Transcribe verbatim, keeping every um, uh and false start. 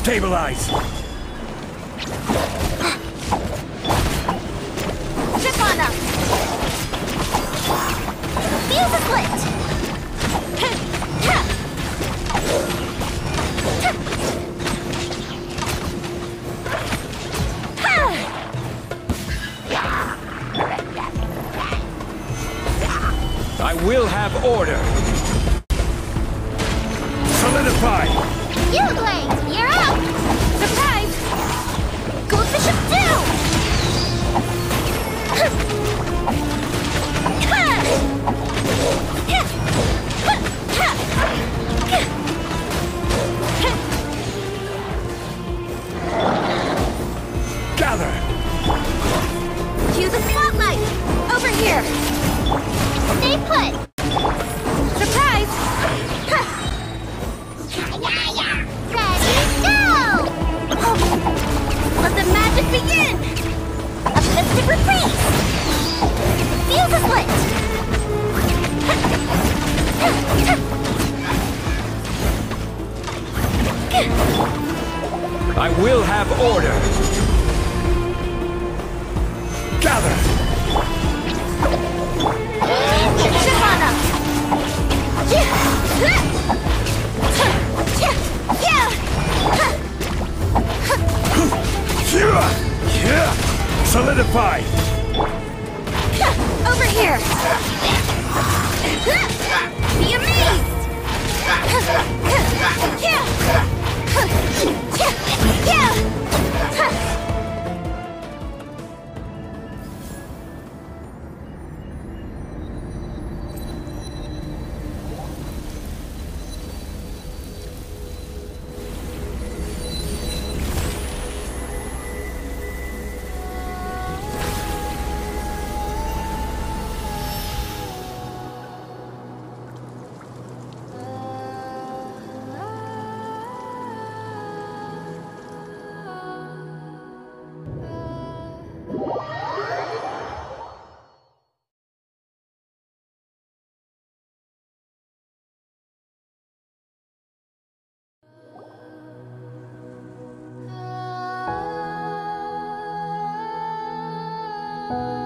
Stabilize! Chip on them! Fuse is lit! I will have order! Solidify! You Blade, you're up! Surprise! Goldfish up down! Gather! Cue the spotlight! Over here! Stay put! Surprise! Ready, go! Let the magic begin! Uplifted reprise! Fuse is lit! I will have order! Gather! Shivana! Solidify! Over here! Be amazed! Bye.